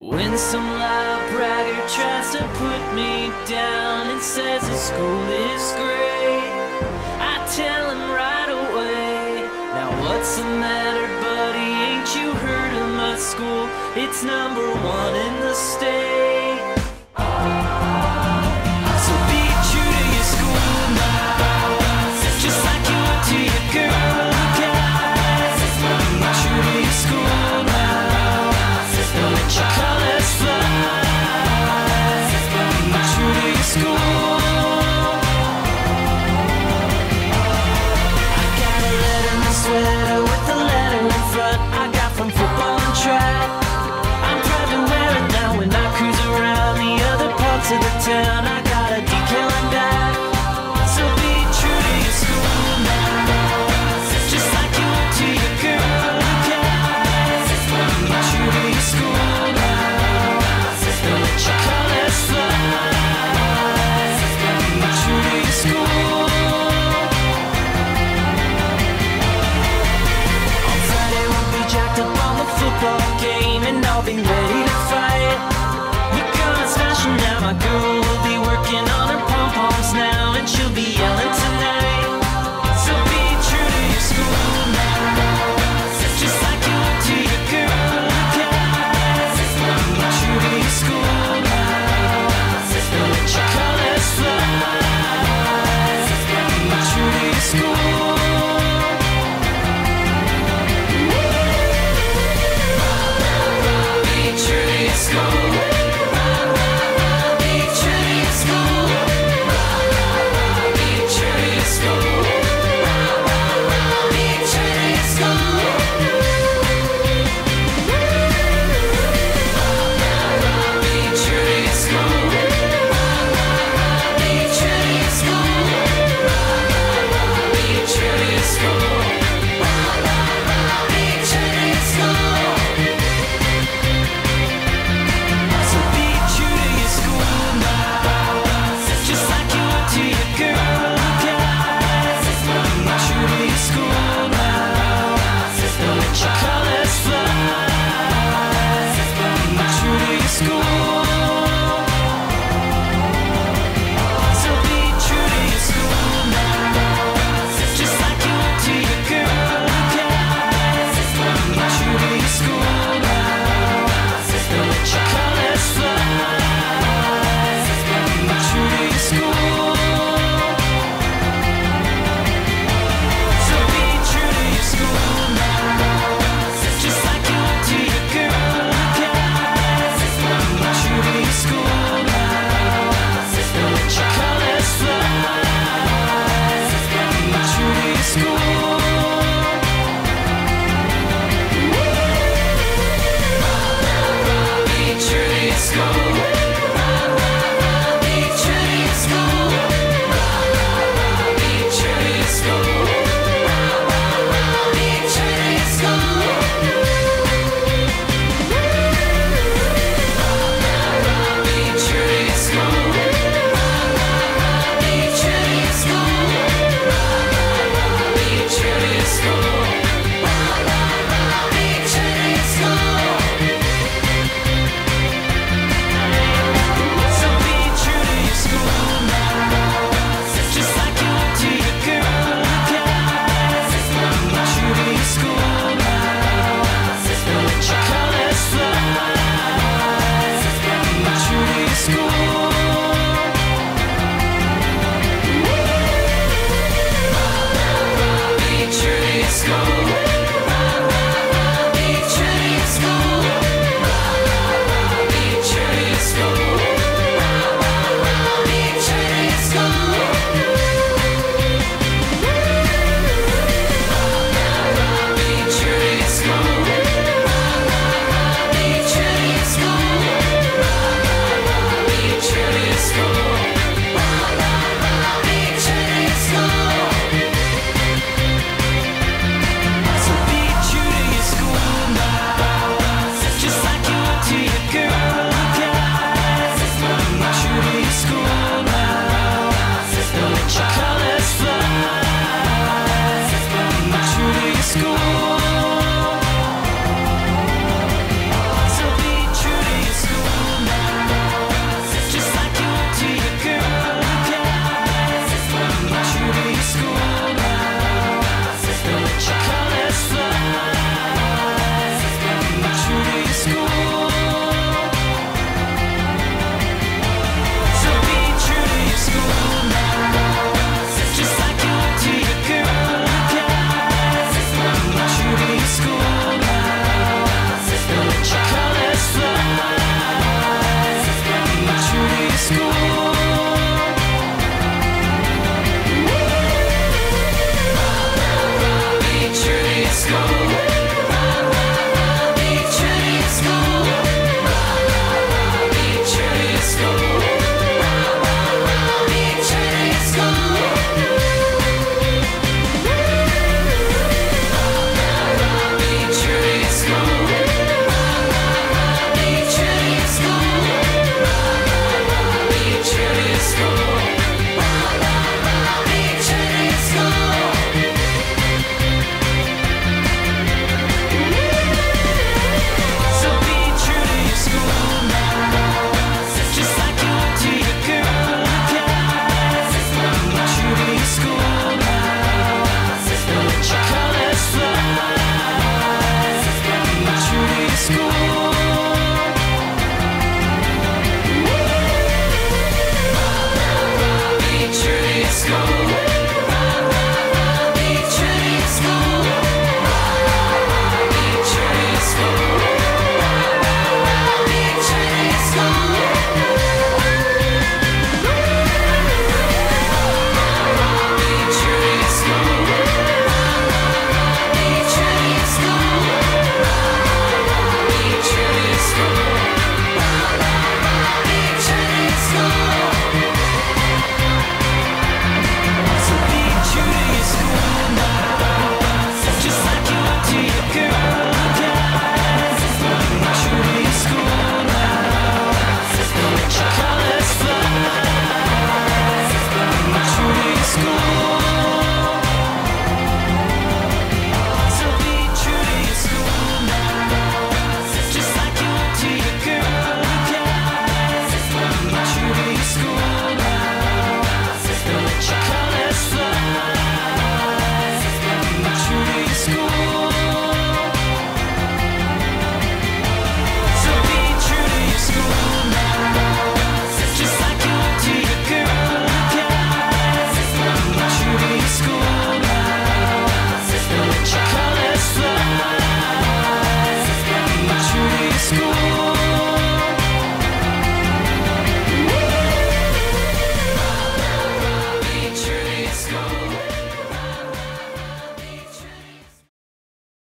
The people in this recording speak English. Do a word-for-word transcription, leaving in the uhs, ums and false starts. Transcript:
When some loud braggart tries to put me down and says the school is great, I tell him right away, now what's the matter, buddy? Ain't you heard of my school? It's number one in the state. So be true to your school now, just like you would to your girl, guys. Be true to your school now, don't let your colors fly. Be true to your school. I got a letter in the sweater with a letter in front I got from football and track. I'm proud to wear it now when I cruise around the other parts of the town. I got a decal and back. So be true to your school now, just like you would to your girl, guys. Be true to your school now, don't let your colors fly. Be true to your school. On Friday we'll be jacked up on the football game, and I'll be ready to fight. We're gonna smash 'em now, my girl will be school.